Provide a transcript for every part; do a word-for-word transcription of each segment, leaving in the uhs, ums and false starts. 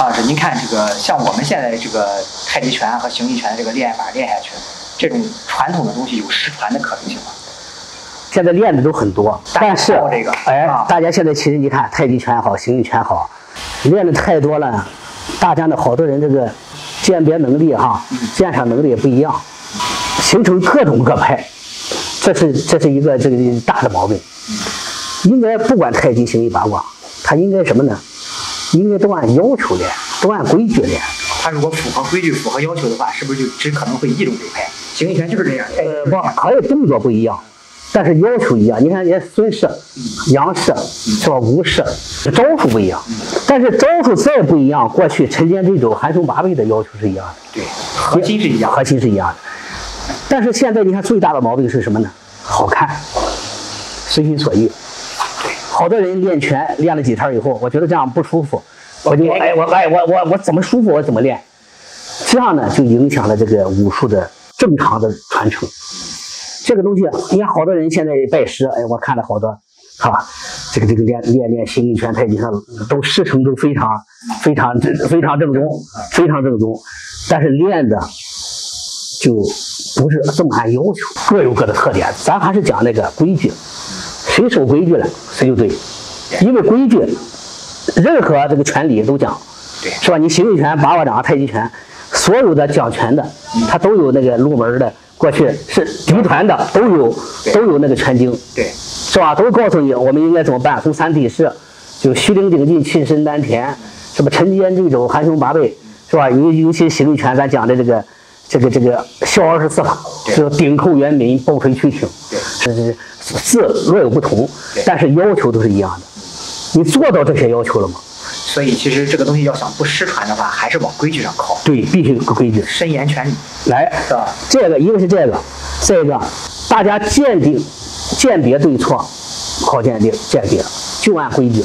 曹老师，您看这个，像我们现在这个太极拳和形意拳的这个练法练下去，这种传统的东西有失传的可能性吗？ 现在练的都很多，但是这个， 哎， 啊、 大家现在其实你看太极拳好，形意拳好，练的太多了，大家呢好多人这个鉴别能力哈，鉴赏能力也不一样，形成各种各派，这是这是一个这个大的毛病。应该不管太极、形意、八卦，它应该什么呢？应该都按要求练，都按规矩练。 它如果符合规矩、符合要求的话，是不是就只可能会一种流派？形意拳就是这样。 呃，不，可以动作不一样，但是要求一样。你看，人家孙氏、杨氏是吧？吴氏招数不一样，但是招数再不一样，过去陈间对肘、韩胸八背的要求是一样的， 对，核心是一样， 核心是一样的。但是现在你看最大的毛病是什么呢？好看，随心所欲。好多人练拳练了几天以后，我觉得这样不舒服，我就哎我哎我我我怎么舒服我怎么练，这样呢就影响了这个武术的正常的传承。这个东西，你看好多人现在拜师，哎，我看了好多，哈，这个这个练练练形意拳、太极拳都师承都非常非常非常正宗，非常正宗，但是练的就不是这么按要求，各有各的特点。咱还是讲那个规矩。谁守规矩了，谁就对，因为规矩，任何这个拳理都讲， 对， 是吧？你形意拳、八卦掌、太极拳，所有的讲拳的，他都有那个入门的，过去是嫡传的，都有都有那个拳经， 对， 是吧？都告诉你我们应该怎么办，从三体式，就虚灵顶劲、气深丹田，是吧？沉肩对肘、含胸八背，是吧？尤尤其形意拳，咱讲的这个这个这个笑二十四法，是顶扣圆抿、抱锤屈挺，是是。字略有不同，但是要求都是一样的。你做到这些要求了吗？ 所以其实这个东西要想不失传的话，还是往规矩上靠。 对，必须有个规矩， 深严全理。 来，是吧？这个一个是这个，再一个大家鉴定、鉴别对错，好鉴定鉴别，就按规矩。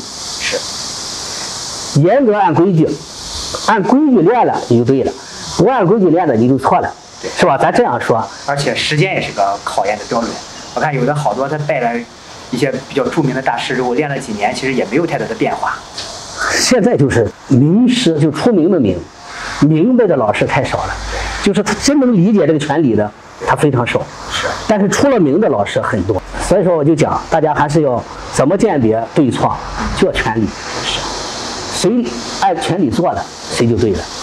是。 严格按规矩，按规矩练了你就对了，不按规矩练的你就错了，是吧？咱这样说。 而且时间也是个考验的标准。我看有的好多他拜了一些比较著名的大师之后，练了几年，其实也没有太大的变化。 现在就是名师，就出名的名，明白的老师太少了，就是他真能理解这个拳理的，他非常少。 是， 但是出了名的老师很多。所以说我就讲，大家还是要怎么鉴别对错，做拳理。 是， 谁按拳理做了，谁就对了。